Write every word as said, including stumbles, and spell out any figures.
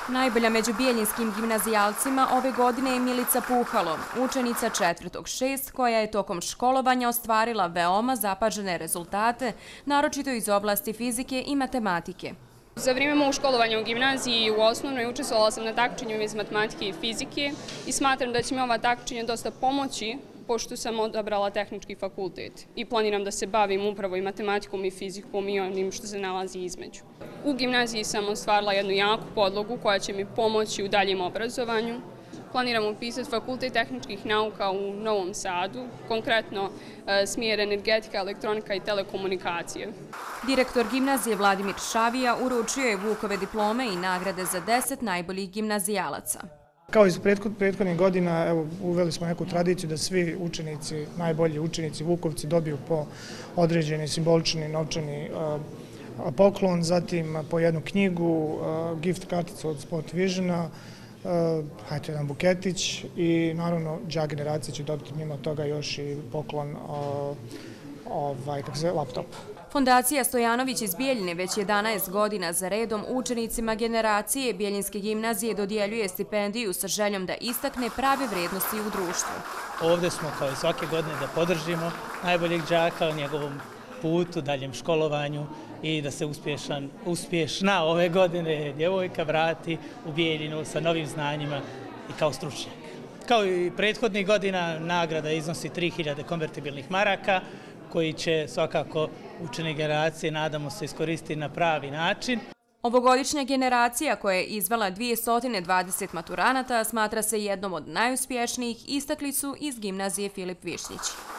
Najbolja među bijeljinskim gimnazijalcima ove godine je Milica Puhalo, učenica četvrtog šest, koja je tokom školovanja ostvarila veoma zapažene rezultate, naročito iz oblasti fizike i matematike. Za vrijeme mog školovanja u gimnaziji i u osnovnoj učestvovala sam na takmičenju iz matematike i fizike i smatram da će mi ova takmičenja dosta pomoći pošto sam odabrala tehnički fakultet i planiram da se bavim upravo i matematikom i fizikom i onim što se nalazi između. U gimnaziji sam ostvarila jednu jaku podlogu koja će mi pomoći u daljem obrazovanju. Planiram upisati fakultet tehničkih nauka u Novom Sadu, konkretno smjer energetika, elektronika i telekomunikacije. Direktor gimnazije Vladimir Šavija uručio je Vukove diplome i nagrade za deset najboljih gimnazijalaca. Kao iz prethodnih godina, evo, uveli smo neku tradiciju da svi učenici, najbolji učenici Vukovci dobiju po određeni simbolični novčani poklon, zatim po jednu knjigu, gift karticu od Sport Visiona, hajde jedan buketić i naravno đak generacija će dobiti mimo toga još i poklon ovaj, kako se, laptop. Fondacija Stojanović iz Bijeljine već jedanaest godina za redom učenicima generacije Bijeljinske gimnazije dodjeljuje stipendiju sa željom da istakne prave vrednosti u društvu. Ovdje smo kao i svake godine da podržimo najboljeg đaka u njegovom putu, daljem školovanju i da se uspješan, uspješna ove godine djevojka vrati u Bijeljinu sa novim znanjima i kao stručnjak. Kao i prethodnih godina nagrada iznosi tri hiljade konvertibilnih maraka koji će svakako učene generacije, nadamo se, iskoristiti na pravi način. Ovogodišnja generacija koja je izvela dvjesto dvadeset maturanata smatra se jednom od najuspješnijih, istakli su iz gimnazije Filip Višnjić.